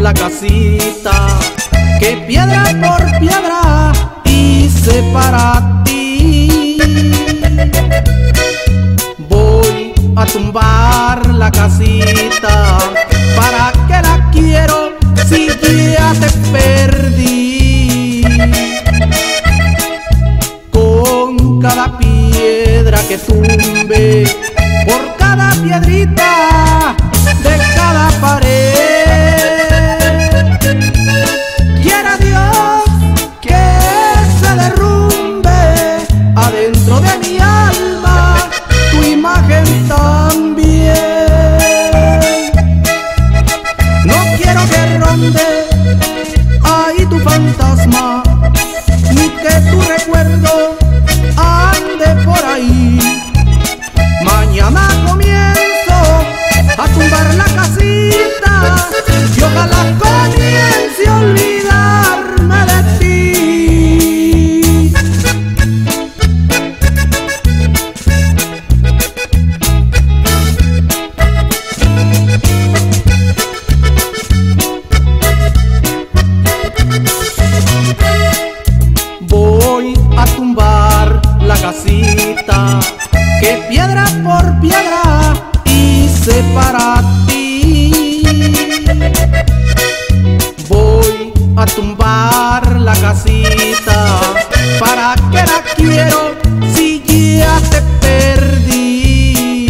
la casita que piedra por piedra hice para ti. Voy a tumbar la casita, ¿para qué la quiero si ya te perdí? Con cada piedra que tumbe, por cada piedrita de cada pared, quiera Dios que se derrumbe adentro de mi alma tu imagen también. No quiero que ronde ahí tu fantasma, ni que tu recuerdo ande por ahí. Mañana comienzo a tumbar la casita y ojalá comience a olvidarme de ti. Voy a tumbar la casita que piedra por piedra hice para ti. Voy a tumbar la casita, ¿para qué la quiero si ya te perdí?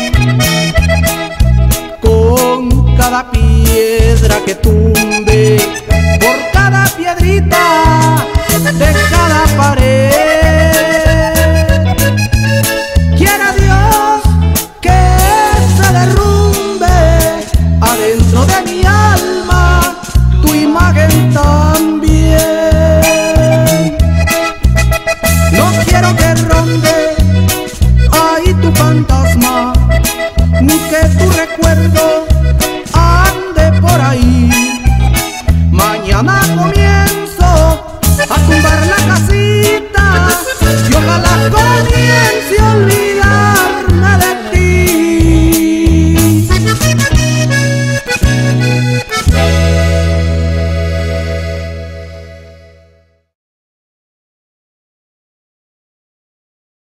Con cada piedra que tumbe, por cada piedrita de cada pared, quiera Dios que se derrumbe adentro de mi alma tu imagen también. No quiero que ronde ahí tu fantasma, ni que tu recuerdo